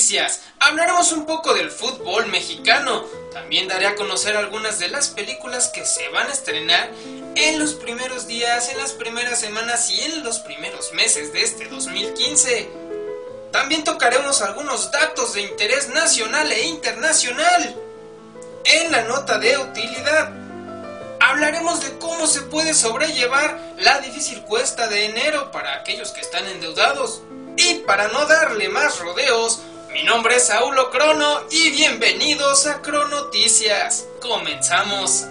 noticias, hablaremos un poco del fútbol mexicano, también daré a conocer algunas de las películas que se van a estrenar en los primeros días, en las primeras semanas y en los primeros meses de este 2015. También tocaremos algunos datos de interés nacional e internacional. En la nota de utilidad, hablaremos de cómo se puede sobrellevar la difícil cuesta de enero para aquellos que están endeudados. Y para no darle más rodeos, mi nombre es Saulo Crono y bienvenidos a Cronoticias. ¡Comenzamos!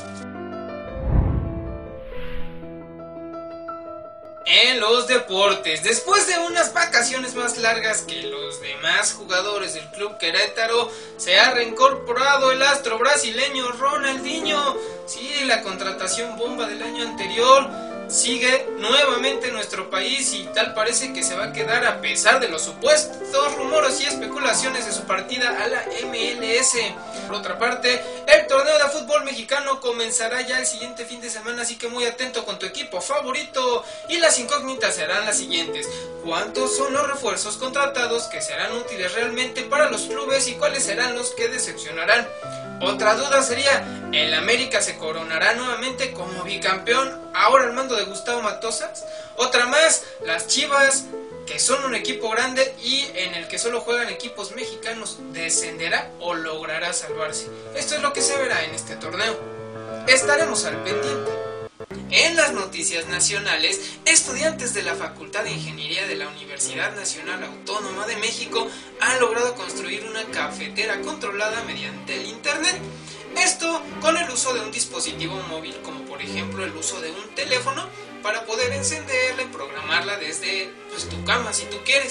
En los deportes, después de unas vacaciones más largas que los demás jugadores del Club Querétaro, se ha reincorporado el astro brasileño Ronaldinho. Sí, la contratación bomba del año anterior sigue nuevamente en nuestro país y tal parece que se va a quedar a pesar de los supuestos rumores y especulaciones de su partida a la MLS. Por otra parte, el torneo de fútbol mexicano comenzará ya el siguiente fin de semana, así que muy atento con tu equipo favorito. Y las incógnitas serán las siguientes: ¿cuántos son los refuerzos contratados que serán útiles realmente para los clubes y cuáles serán los que decepcionarán? Otra duda sería: ¿el América se coronará nuevamente como bicampeón ahora al mando de Gustavo Matosas? Otra más: las Chivas, que son un equipo grande y en el que solo juegan equipos mexicanos, ¿descenderá o logrará salvarse? Esto es lo que se verá en este torneo. Estaremos al pendiente. En las noticias nacionales, estudiantes de la Facultad de Ingeniería de la Universidad Nacional Autónoma de México han logrado construir una cafetera controlada mediante el internet. Esto con el uso de un dispositivo móvil, como por ejemplo el uso de un teléfono, para poder encenderla y programarla desde tu cama si tú quieres.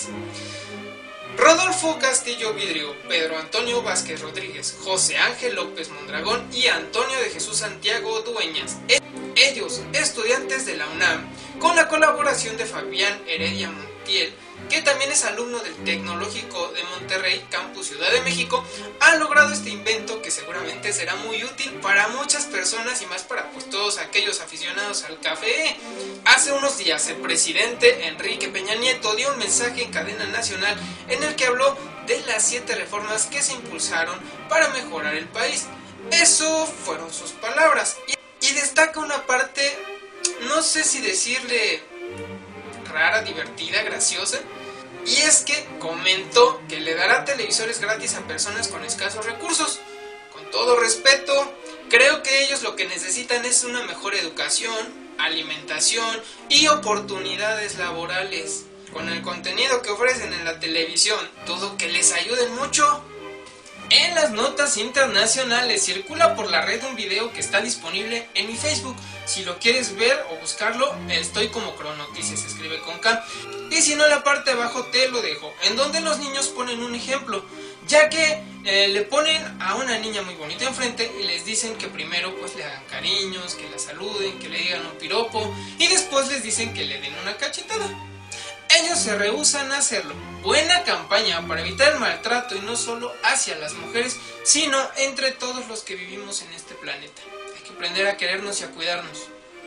Rodolfo Castillo Vidrio, Pedro Antonio Vázquez Rodríguez, José Ángel López Mondragón y Antonio de Jesús Santiago Dueñas, ellos estudiantes de la UNAM, con la colaboración de Fabián Heredia Montiel, que también es alumno del Tecnológico de Monterrey, Campus Ciudad de México, han logrado este invento que seguramente será muy útil para muchas personas y más para todos aquellos aficionados al café. Hace unos días el presidente Enrique Peña Nieto dio un mensaje en cadena nacional en el que habló de las 7 reformas que se impulsaron para mejorar el país. Eso fueron sus palabras. Y destaca una parte, no sé si decirle rara, divertida, graciosa, y es que comentó que le dará televisores gratis a personas con escasos recursos. Con todo respeto, creo que ellos lo que necesitan es una mejor educación, alimentación y oportunidades laborales. Con el contenido que ofrecen en la televisión, dudo que les ayuden mucho. En las notas internacionales, circula por la red un video que está disponible en mi Facebook. Si lo quieres ver o buscarlo, estoy como Cronoticias, se escribe con K. Y si no, en la parte de abajo te lo dejo, en donde los niños ponen un ejemplo, ya que le ponen a una niña muy bonita enfrente y les dicen que primero le hagan cariños, que la saluden, que le digan un piropo y después les dicen que le den una cachetada. Ellos se rehúsan a hacerlo. Buena campaña para evitar el maltrato, y no solo hacia las mujeres, sino entre todos los que vivimos en este planeta. Hay que aprender a querernos y a cuidarnos.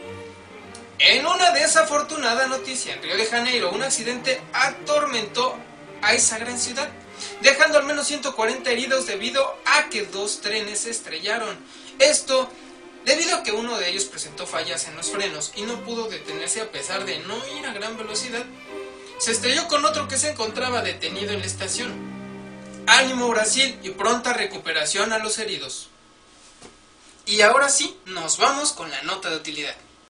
En una desafortunada noticia, en Río de Janeiro, un accidente atormentó a esa gran ciudad, dejando al menos 140 heridos debido a que 2 trenes se estrellaron. Esto debido a que uno de ellos presentó fallas en los frenos y no pudo detenerse a pesar de no ir a gran velocidad. Se estrelló con otro que se encontraba detenido en la estación. Ánimo Brasil y pronta recuperación a los heridos. Y ahora sí, nos vamos con la nota de utilidad.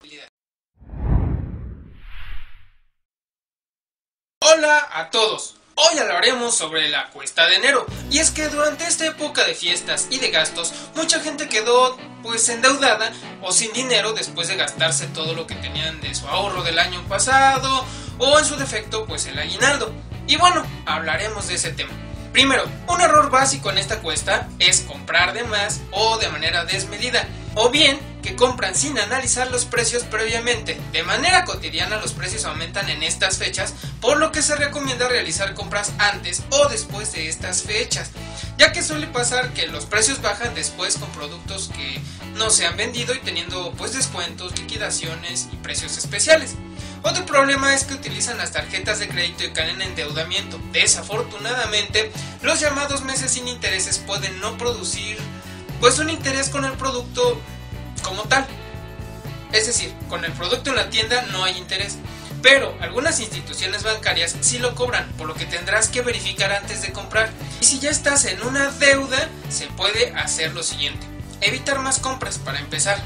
Hola a todos. Hoy hablaremos sobre la cuesta de enero, y es que durante esta época de fiestas y de gastos, mucha gente quedó endeudada o sin dinero después de gastarse todo lo que tenían de su ahorro del año pasado, o en su defecto el aguinaldo. Y bueno, hablaremos de ese tema. Primero, un error básico en esta cuesta es comprar de más o de manera desmedida, o bien que compran sin analizar los precios previamente. De manera cotidiana los precios aumentan en estas fechas, por lo que se recomienda realizar compras antes o después de estas fechas, ya que suele pasar que los precios bajan después con productos que no se han vendido y teniendo descuentos, liquidaciones y precios especiales. Otro problema es que utilizan las tarjetas de crédito y caen en endeudamiento. Desafortunadamente, los llamados meses sin intereses pueden no producir pues un interés con el producto como tal. Es decir, con el producto en la tienda no hay interés. Pero algunas instituciones bancarias sí lo cobran, por lo que tendrás que verificar antes de comprar. Y si ya estás en una deuda, se puede hacer lo siguiente: evitar más compras para empezar.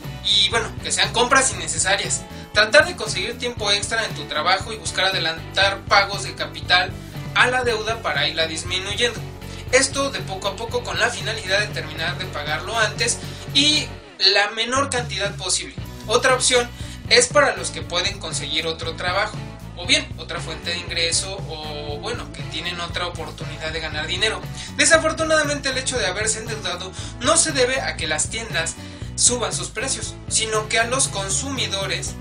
Y bueno, que sean compras innecesarias. Tratar de conseguir tiempo extra en tu trabajo y buscar adelantar pagos de capital a la deuda para irla disminuyendo. Esto de poco a poco con la finalidad de terminar de pagarlo antes y la menor cantidad posible. Otra opción es para los que pueden conseguir otro trabajo, o bien otra fuente de ingreso, o bueno, que tienen otra oportunidad de ganar dinero. Desafortunadamente el hecho de haberse endeudado no se debe a que las tiendas suban sus precios, sino que a los consumidores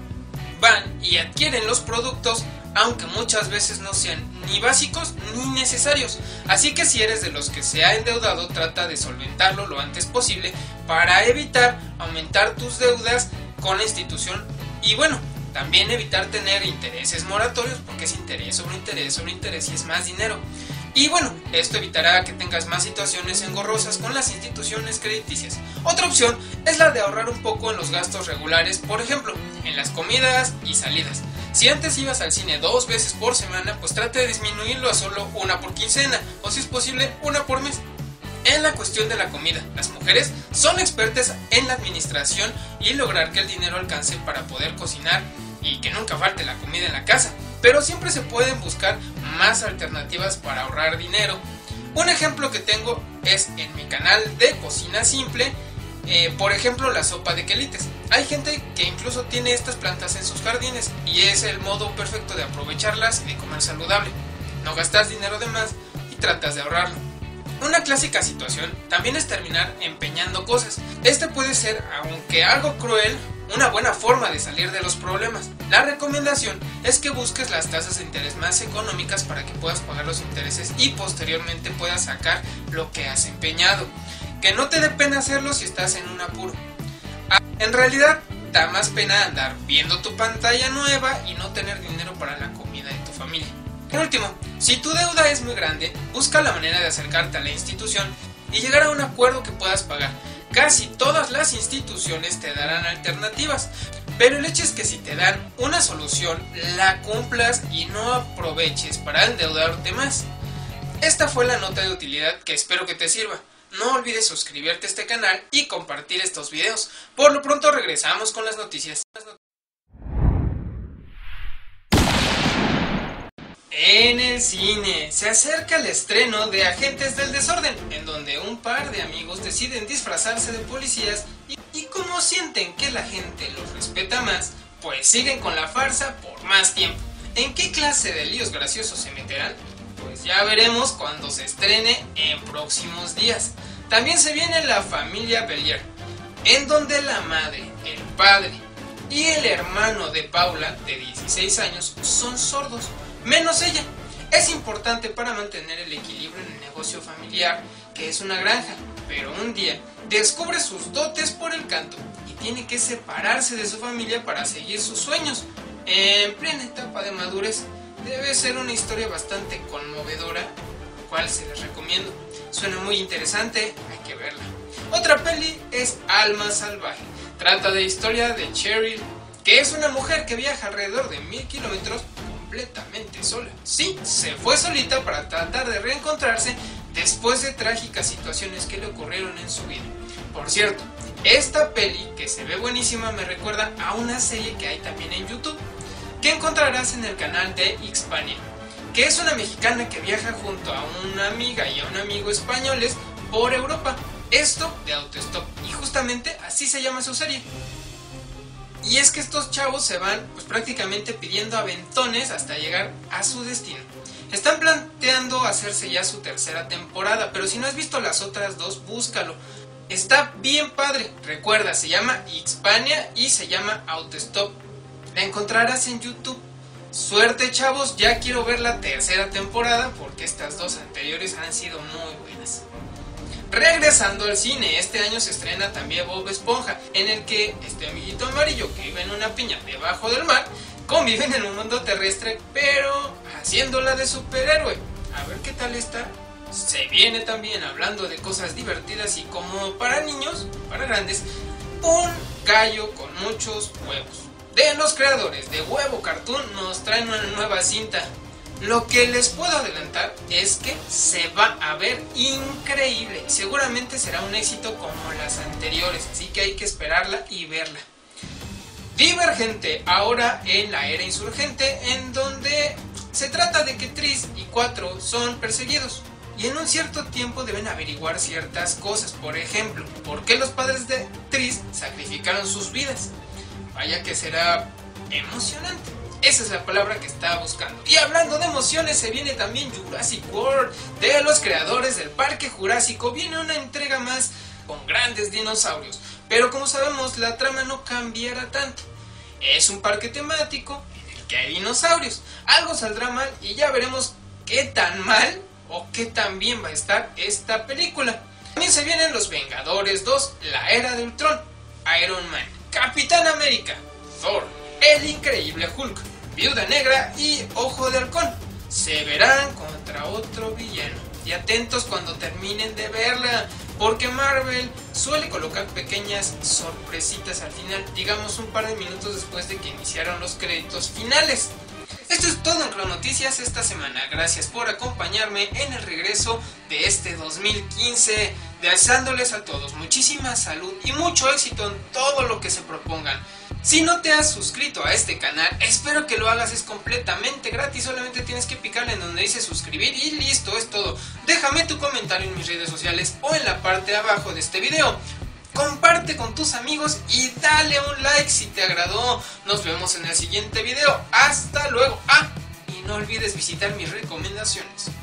van y adquieren los productos, aunque muchas veces no sean ni básicos ni necesarios. Así que si eres de los que se ha endeudado, trata de solventarlo lo antes posible para evitar aumentar tus deudas con la institución. Y bueno, también evitar tener intereses moratorios, porque es interés sobre interés sobre interés y es más dinero. Y bueno, esto evitará que tengas más situaciones engorrosas con las instituciones crediticias. Otra opción es la de ahorrar un poco en los gastos regulares, por ejemplo, en las comidas y salidas. Si antes ibas al cine 2 veces por semana, pues trate de disminuirlo a solo una por quincena, o si es posible, una por mes. En la cuestión de la comida, las mujeres son expertas en la administración y lograr que el dinero alcance para poder cocinar y que nunca falte la comida en la casa. Pero siempre se pueden buscar más alternativas para ahorrar dinero. Un ejemplo que tengo es en mi canal de cocina simple, por ejemplo la sopa de quelites. Hay gente que incluso tiene estas plantas en sus jardines y es el modo perfecto de aprovecharlas y de comer saludable. No gastas dinero de más y tratas de ahorrarlo. Una clásica situación también es terminar empeñando cosas. Este puede ser, aunque algo cruel, una buena forma de salir de los problemas. La recomendación es que busques las tasas de interés más económicas para que puedas pagar los intereses y posteriormente puedas sacar lo que has empeñado. Que no te dé pena hacerlo si estás en un apuro. En realidad, da más pena andar viendo tu pantalla nueva y no tener dinero para la comida de tu familia. Por último, si tu deuda es muy grande, busca la manera de acercarte a la institución y llegar a un acuerdo que puedas pagar. Casi todas las instituciones te darán alternativas, pero el hecho es que si te dan una solución, la cumplas y no aproveches para endeudarte más. Esta fue la nota de utilidad que espero que te sirva. No olvides suscribirte a este canal y compartir estos videos. Por lo pronto regresamos con las noticias. En el cine se acerca el estreno de Agentes del Desorden, en donde un par de amigos deciden disfrazarse de policías y como sienten que la gente los respeta más, pues siguen con la farsa por más tiempo. ¿En qué clase de líos graciosos se meterán? Pues ya veremos cuando se estrene en próximos días. También se viene La Familia Belier, en donde la madre, el padre y el hermano de Paula, de 16 años, son sordos, menos ella. Es importante para mantener el equilibrio en el negocio familiar, que es una granja, pero un día descubre sus dotes por el canto y tiene que separarse de su familia para seguir sus sueños. En plena etapa de madurez, debe ser una historia bastante conmovedora, lo cual se les recomiendo. Suena muy interesante, hay que verla. Otra peli es Alma Salvaje. Trata de la historia de Cheryl, que es una mujer que viaja alrededor de 1000 kilómetros completamente sola. Sí, se fue solita para tratar de reencontrarse después de trágicas situaciones que le ocurrieron en su vida. Por cierto, esta peli, que se ve buenísima, me recuerda a una serie que hay también en YouTube, que encontrarás en el canal de Hispania, que es una mexicana que viaja junto a una amiga y a un amigo españoles por Europa. Esto de autostop, y justamente así se llama su serie. Y es que estos chavos se van pues prácticamente pidiendo aventones hasta llegar a su destino. Están planteando hacerse ya su tercera temporada, pero si no has visto las otras dos, búscalo. Está bien padre. Recuerda, se llama Hispania y se llama Autostop. La encontrarás en YouTube. Suerte, chavos, ya quiero ver la tercera temporada porque estas dos anteriores han sido muy buenas. Regresando al cine, este año se estrena también Bob Esponja, en el que este amiguito amarillo que vive en una piña debajo del mar conviven en un mundo terrestre, pero haciéndola de superhéroe. A ver qué tal está. Se viene también hablando de cosas divertidas y como para niños, para grandes, un gallo con muchos huevos. De los creadores de Huevo Cartoon nos traen una nueva cinta. Lo que les puedo adelantar es que se va a ver increíble. Seguramente será un éxito como las anteriores, así que hay que esperarla y verla. Divergente, ahora en la era insurgente, en donde se trata de que Tris y 4 son perseguidos. Y en un cierto tiempo deben averiguar ciertas cosas. Por ejemplo, ¿por qué los padres de Tris sacrificaron sus vidas? Vaya que será emocionante. Esa es la palabra que estaba buscando. Y hablando de emociones, se viene también Jurassic World. De los creadores del Parque Jurásico viene una entrega más con grandes dinosaurios. Pero como sabemos, la trama no cambiará tanto. Es un parque temático en el que hay dinosaurios. Algo saldrá mal y ya veremos qué tan mal o qué tan bien va a estar esta película. También se vienen Los Vengadores 2, La Era de Ultron, Iron Man, Capitán América, Thor, El Increíble Hulk, Viuda Negra y Ojo de Halcón. Se verán contra otro villano. Y atentos cuando terminen de verla, porque Marvel suele colocar pequeñas sorpresitas al final, digamos un par de minutos después de que iniciaron los créditos finales. Esto es todo en Cronoticias esta semana. Gracias por acompañarme en el regreso de este 2015, deseándoles a todos muchísima salud y mucho éxito en todo lo que se propongan. Si no te has suscrito a este canal, espero que lo hagas, es completamente gratis, solamente tienes que picarle en donde dice suscribir y listo, es todo. Déjame tu comentario en mis redes sociales o en la parte de abajo de este video. Comparte con tus amigos y dale un like si te agradó. Nos vemos en el siguiente video. Hasta luego. Y no olvides visitar mis recomendaciones.